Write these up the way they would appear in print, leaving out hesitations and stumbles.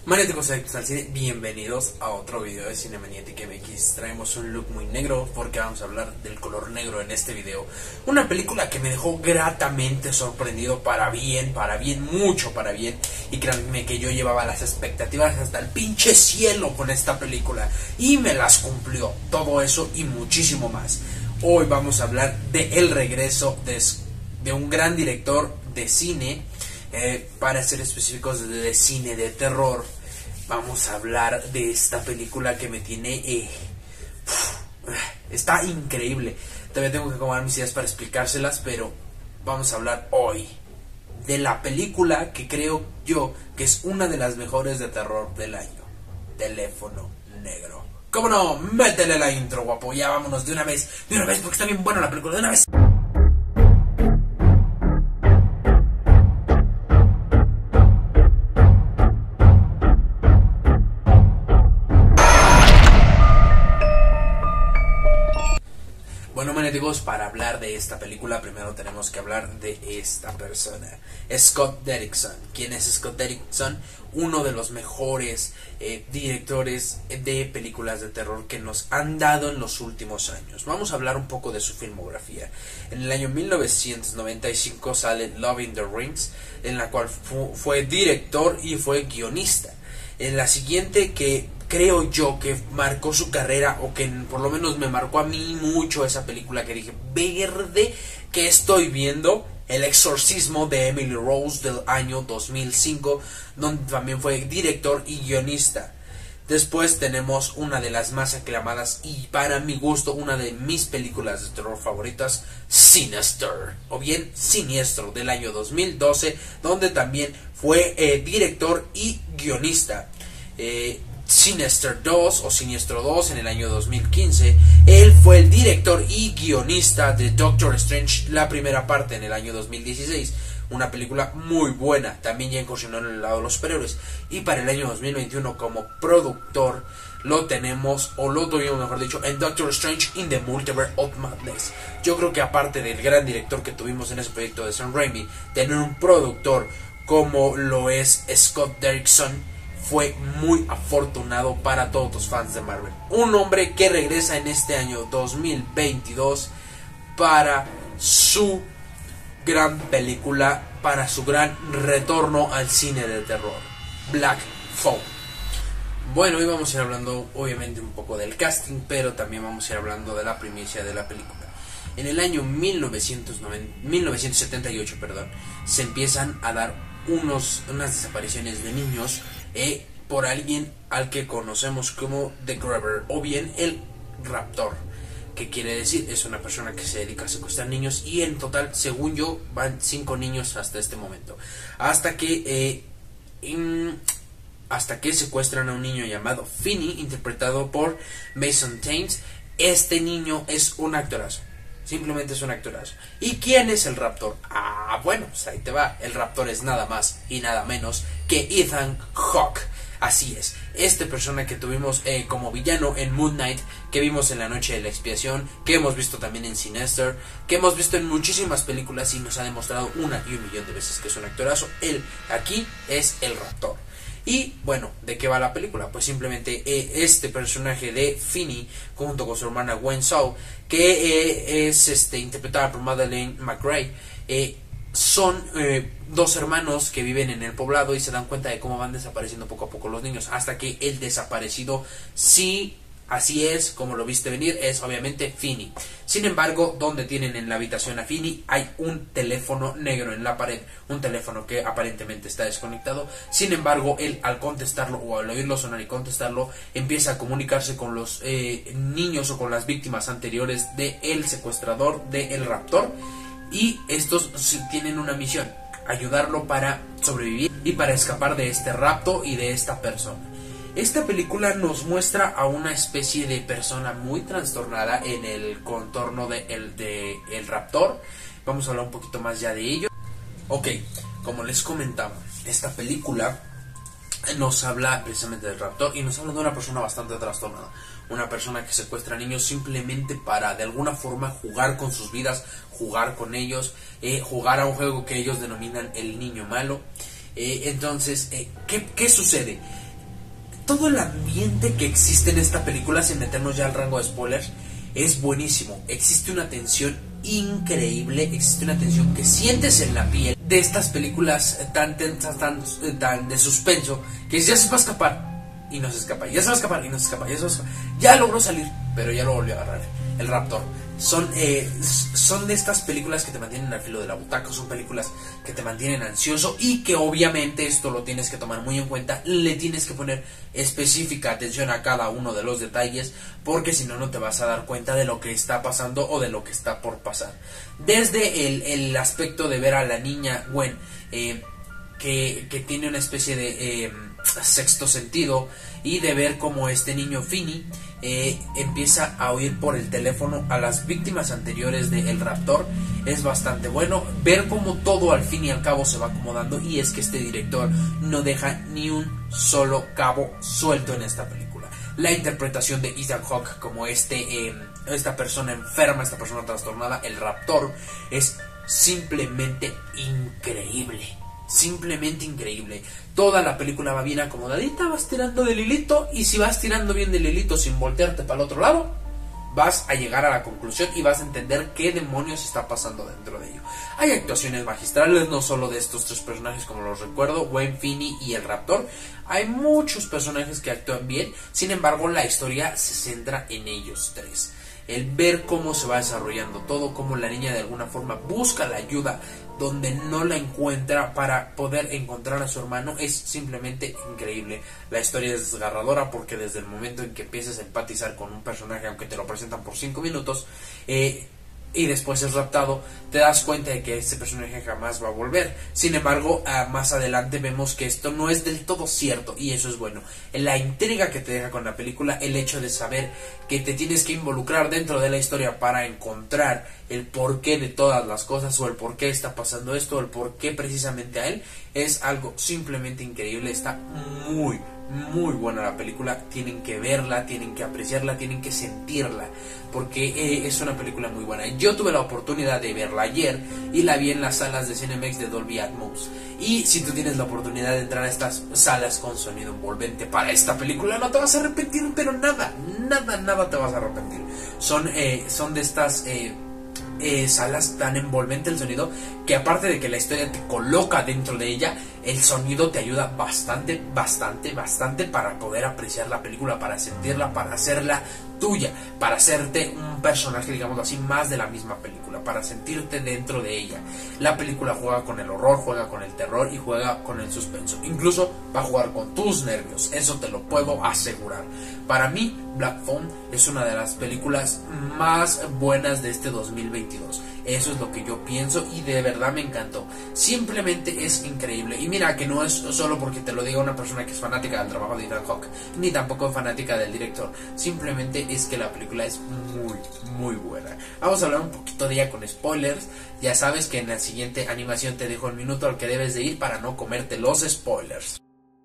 Maniáticos adictos al cine, bienvenidos a otro video de Cinemaniatic MX. Traemos un look muy negro porque vamos a hablar del color negro en este video. Una película que me dejó gratamente sorprendido para bien, mucho para bien. Y créanme que yo llevaba las expectativas hasta el pinche cielo con esta película y me las cumplió, todo eso y muchísimo más. Hoy vamos a hablar de el regreso de un gran director de cine, para ser específicos de cine de terror. Vamos a hablar de esta película que me tiene está increíble. Todavía tengo que acomodar mis ideas para explicárselas, pero vamos a hablar hoy de la película que creo yo que es una de las mejores de terror del año: Teléfono Negro. ¿Cómo no? Métele la intro, guapo. Ya vámonos de una vez, porque está bien buena la película, de una vez. Bueno, maniáticos, para hablar de esta película primero tenemos que hablar de esta persona, Scott Derrickson. ¿Quién es Scott Derrickson? Uno de los mejores directores de películas de terror que nos han dado en los últimos años. Vamos a hablar un poco de su filmografía. En el año 1995 sale Lord of the Rings, en la cual fue director y fue guionista. En la siguiente, que creo yo que marcó su carrera, o que por lo menos me marcó a mí mucho esa película, que dije, verde, que estoy viendo, El Exorcismo de Emily Rose del año 2005, donde también fue director y guionista. Después tenemos una de las más aclamadas y para mi gusto una de mis películas de terror favoritas, Sinister, o bien Siniestro, del año 2012, donde también fue director y guionista. Sinister 2 o Siniestro 2 en el año 2015. Él fue el director y guionista de Doctor Strange, la primera parte, en el año 2016. Una película muy buena, también ya incursionó en el lado de los superhéroes. Y para el año 2021 como productor lo tenemos, o lo tuvimos mejor dicho, en Doctor Strange in the Multiverse of Madness. Yo creo que aparte del gran director que tuvimos en ese proyecto de Sam Raimi, tener un productor como lo es Scott Derrickson fue muy afortunado para todos los fans de Marvel. Un hombre que regresa en este año 2022 para su gran película, para su gran retorno al cine de terror, Black Phone. Bueno, hoy vamos a ir hablando obviamente un poco del casting, pero también vamos a ir hablando de la primicia de la película. En el año 1978, se empiezan a dar unas desapariciones de niños por alguien al que conocemos como The Grabber, o bien el Raptor, que quiere decir es una persona que se dedica a secuestrar niños, y en total, según yo, van 5 niños hasta este momento, hasta que secuestran a un niño llamado Finney, interpretado por Mason Thames. Este niño es un actorazo. Simplemente es un actorazo. ¿Y quién es el Raptor? Bueno, pues ahí te va. El Raptor es nada más y nada menos que Ethan Hawke. Así es. Esta persona que tuvimos como villano en Moon Knight, que vimos en La Noche de la Expiación, que hemos visto también en Sinister, que hemos visto en muchísimas películas y nos ha demostrado una y un millón de veces que es un actorazo. Él aquí es el Raptor. Y bueno, ¿de qué va la película? Pues simplemente este personaje de Finney, junto con su hermana Gwen Shaw, que es interpretada por Madeleine McRae, son dos hermanos que viven en el poblado y se dan cuenta de cómo van desapareciendo poco a poco los niños, hasta que el desaparecido, sí, así es, como lo viste venir, es obviamente Finney. Sin embargo, donde tienen en la habitación a Finney hay un teléfono negro en la pared, un teléfono que aparentemente está desconectado. Sin embargo, él, al contestarlo o al oírlo sonar y contestarlo, empieza a comunicarse con los niños o con las víctimas anteriores del secuestrador del Raptor, y estos tienen una misión: ayudarlo para sobrevivir y para escapar de este rapto y de esta persona. Esta película nos muestra a una especie de persona muy trastornada en el contorno de el Raptor. Vamos a hablar un poquito más ya de ello. Ok, como les comentaba, esta película nos habla precisamente del Raptor y nos habla de una persona bastante trastornada. Una persona que secuestra niños simplemente para de alguna forma jugar con sus vidas, jugar con ellos, jugar a un juego que ellos denominan el niño malo. Entonces, ¿qué sucede? todo el ambiente que existe en esta película, sin meternos ya al rango de spoilers, es buenísimo. Existe una tensión increíble, existe una tensión que sientes en la piel de estas películas tan tensas, tan de suspenso, que ya se va a escapar y no se escapa, ya se va a escapar y no se escapa, ya logró salir, pero ya lo volvió a agarrar el raptor. Son de estas películas que te mantienen al filo de la butaca, son películas que te mantienen ansioso y que obviamente esto lo tienes que tomar muy en cuenta, le tienes que poner específica atención a cada uno de los detalles, porque si no, no te vas a dar cuenta de lo que está pasando o de lo que está por pasar. Desde el aspecto de ver a la niña Gwen, que tiene una especie de sexto sentido, y de ver cómo este niño Finney empieza a oír por el teléfono a las víctimas anteriores del raptor. Es bastante bueno ver cómo todo al fin y al cabo se va acomodando, y es que este director no deja ni un solo cabo suelto en esta película. La interpretación de Ethan Hawke como esta persona enferma, esta persona trastornada, el raptor, es simplemente increíble. Simplemente increíble. Toda la película va bien acomodadita, vas tirando del hilito, y si vas tirando bien del hilito sin voltearte para el otro lado, vas a llegar a la conclusión y vas a entender qué demonios está pasando dentro de ello. Hay actuaciones magistrales, no solo de estos tres personajes como los recuerdo, Gwen, Finney y el raptor. Hay muchos personajes que actúan bien, sin embargo la historia se centra en ellos tres. El ver cómo se va desarrollando todo, cómo la niña de alguna forma busca la ayuda donde no la encuentra para poder encontrar a su hermano, es simplemente increíble. La historia es desgarradora porque desde el momento en que empiezas a empatizar con un personaje, aunque te lo presentan por 5 minutos, y después es raptado, te das cuenta de que este personaje jamás va a volver. Sin embargo, más adelante vemos que esto no es del todo cierto, y eso es bueno. La intriga que te deja con la película, el hecho de saber que te tienes que involucrar dentro de la historia para encontrar el porqué de todas las cosas, o el por qué está pasando esto, o el por qué precisamente a él, es algo simplemente increíble. Está muy buena la película, tienen que verla, tienen que apreciarla, tienen que sentirla, porque es una película muy buena. Yo tuve la oportunidad de verla ayer y la vi en las salas de Cinemex de Dolby Atmos, y si tú tienes la oportunidad de entrar a estas salas con sonido envolvente para esta película, no te vas a arrepentir, pero nada te vas a arrepentir. Son de estas salas tan envolvente el sonido, que aparte de que la historia te coloca dentro de ella, el sonido te ayuda bastante para poder apreciar la película, para sentirla, para hacerla tuya, para hacerte un personaje, digamos así, más de la misma película, para sentirte dentro de ella. La película juega con el horror, juega con el terror y juega con el suspenso, incluso va a jugar con tus nervios, eso te lo puedo asegurar. Para mí, Black Phone es una de las películas más buenas de este 2022. Eso es lo que yo pienso, y de verdad me encantó. Simplemente es increíble. Y mira que no es solo porque te lo diga una persona que es fanática del trabajo de Ethan Hawke, ni tampoco fanática del director. Simplemente es que la película es muy buena. Vamos a hablar un poquito de ella con spoilers. Ya sabes que en la siguiente animación te dejo el minuto al que debes de ir para no comerte los spoilers.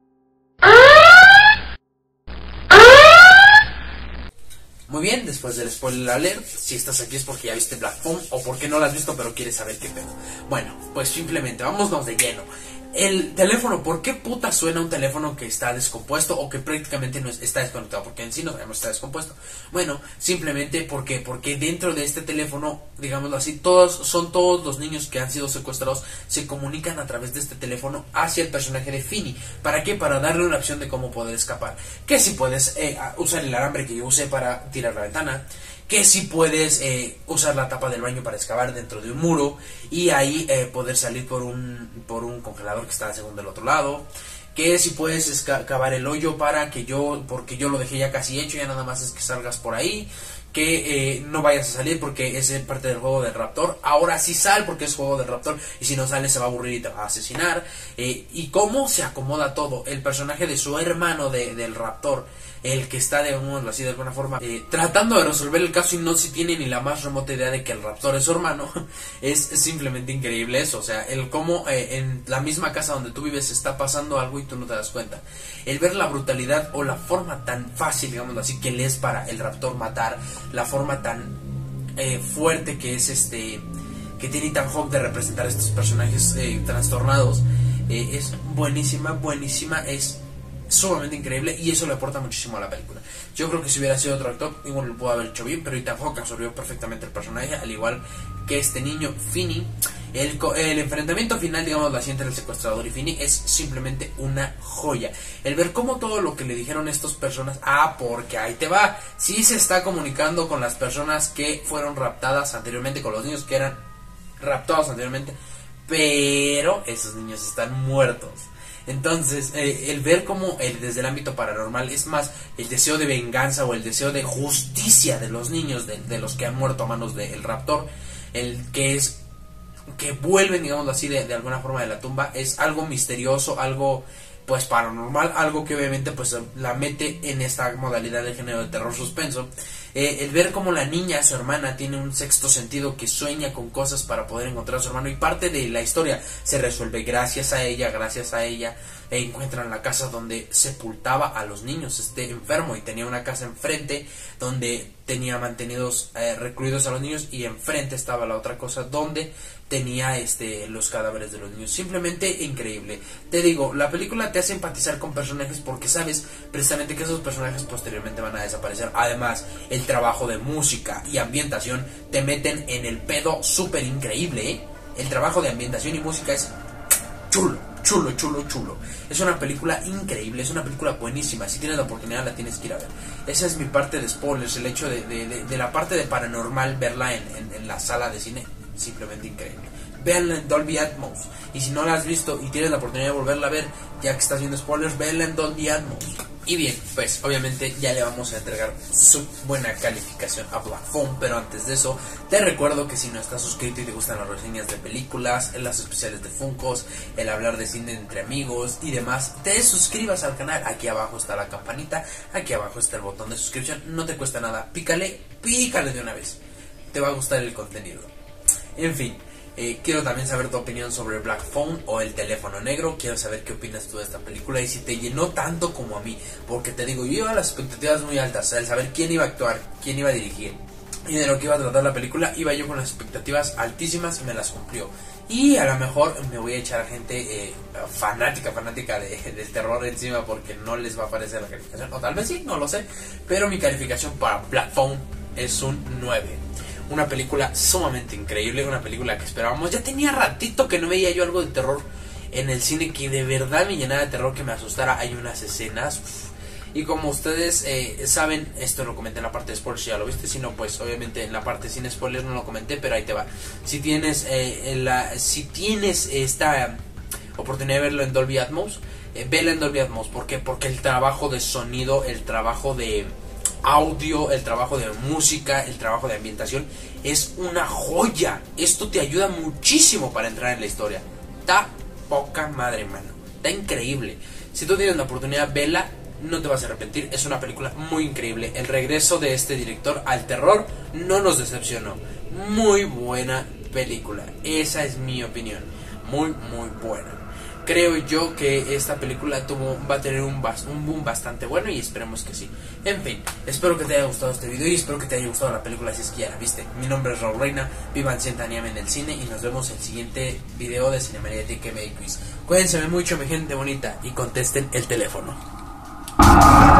Muy bien, después del spoiler alert, si estás aquí es porque ya viste Black Phone, o porque no la has visto pero quieres saber qué pedo. Bueno, pues simplemente vámonos de lleno. El teléfono, ¿por qué puta suena un teléfono que está descompuesto o que prácticamente no está desconectado? Porque en sí no sabemos está descompuesto. Bueno, simplemente porque dentro de este teléfono, digámoslo así, todos los niños que han sido secuestrados se comunican a través de este teléfono hacia el personaje de Finney. ¿Para qué? Para darle una opción de cómo poder escapar. Que si puedes usar el alambre que yo usé para tirar la ventana, que si puedes usar la tapa del baño para excavar dentro de un muro y ahí poder salir por un congelador que está según del otro lado, que si puedes cavar el hoyo porque yo lo dejé ya casi hecho, ya nada más es que salgas por ahí, que no vayas a salir porque es parte del juego del raptor. Ahora sí sal porque es juego del raptor, y si no sales se va a aburrir y te va a asesinar. Y cómo se acomoda todo. El personaje de su hermano del raptor, el que está de alguna forma tratando de resolver el caso y no si tiene ni la más remota idea de que el raptor es su hermano. Es simplemente increíble eso. O sea, el cómo en la misma casa donde tú vives está pasando algo y tú no te das cuenta. El ver la brutalidad o la forma tan fácil, digamos así, que le es para el raptor matar, la forma tan fuerte que es que tiene Ethan Hawke de representar a estos personajes trastornados, es buenísima. Es sumamente increíble y eso le aporta muchísimo a la película. Yo creo que si hubiera sido otro actor, igual lo pudo haber hecho bien, pero Ethan Hawke absorbió perfectamente el personaje, al igual que este niño Finney. El enfrentamiento final, digamos así, entre el secuestrador y Finney es simplemente una joya. El ver cómo todo lo que le dijeron estas personas, porque ahí te va, sí se está comunicando con las personas que fueron raptadas anteriormente, con los niños que eran raptados anteriormente, pero esos niños están muertos. Entonces, el ver cómo desde el ámbito paranormal es más el deseo de venganza o el deseo de justicia de los niños, de los que han muerto a manos del raptor, el que vuelven, digamos así, de alguna forma de la tumba, es algo misterioso, algo pues paranormal, algo que obviamente pues la mete en esta modalidad de género de terror suspenso. El ver como la niña, su hermana, tiene un sexto sentido, que sueña con cosas para poder encontrar a su hermano, y parte de la historia se resuelve gracias a ella. Encuentran la casa donde sepultaba a los niños, enfermo, y tenía una casa enfrente donde tenía mantenidos recluidos a los niños, y enfrente estaba la otra cosa donde tenía los cadáveres de los niños. Simplemente increíble. Te digo, la película te hace empatizar con personajes porque sabes precisamente que esos personajes posteriormente van a desaparecer. Además, el trabajo de música y ambientación te meten en el pedo súper increíble, El trabajo de ambientación y música es chulo. Es una película increíble, es una película buenísima. Si tienes la oportunidad la tienes que ir a ver. Esa es mi parte de spoilers, el hecho de la parte de paranormal, verla en la sala de cine, simplemente increíble. Véanla en Dolby Atmos, y si no la has visto y tienes la oportunidad de volverla a ver, ya que estás viendo spoilers, véanla en Dolby Atmos. Y bien, pues obviamente ya le vamos a entregar su buena calificación a Black Phone, pero antes de eso te recuerdo que si no estás suscrito y te gustan las reseñas de películas, las especiales de Funkos, el hablar de cine entre amigos y demás, te suscribas al canal. Aquí abajo está la campanita, aquí abajo está el botón de suscripción, no te cuesta nada, pícale de una vez, te va a gustar el contenido. En fin, quiero también saber tu opinión sobre Black Phone o El teléfono negro. Quiero saber qué opinas tú de esta película y si te llenó tanto como a mí, porque te digo, yo iba a las expectativas muy altas, el saber quién iba a actuar, quién iba a dirigir y de lo que iba a tratar la película. Iba yo con las expectativas altísimas y me las cumplió. Y a lo mejor me voy a echar a gente fanática del terror encima porque no les va a parecer la calificación, o tal vez sí, no lo sé, pero mi calificación para Black Phone es un 9. Una película sumamente increíble, una película que esperábamos. Ya tenía ratito que no veía yo algo de terror en el cine que de verdad me llenara de terror, que me asustara. Hay unas escenas, y como ustedes saben, esto lo comenté en la parte de spoilers, ya lo viste. Si no, pues obviamente en la parte sin spoilers no lo comenté, pero ahí te va. Si tienes esta oportunidad de verlo en Dolby Atmos, vela en Dolby Atmos. ¿Por qué? Porque el trabajo de sonido, el trabajo de audio, el trabajo de música, el trabajo de ambientación es una joya. Esto te ayuda muchísimo para entrar en la historia. Está poca madre, mano. Está increíble. Si tú tienes la oportunidad, vela, no te vas a arrepentir. Es una película muy increíble. El regreso de este director al terror no nos decepcionó. Muy buena película. Esa es mi opinión. Muy buena. Creo yo que esta película va a tener un boom bastante bueno, y esperemos que sí. En fin, espero que te haya gustado este video y espero que te haya gustado la película si es que ya la viste. Mi nombre es Raúl Reina, vivan Centaniam en el cine, y nos vemos en el siguiente video de Cinemaniatic MX. Cuídense mucho, mi gente bonita, y contesten el teléfono.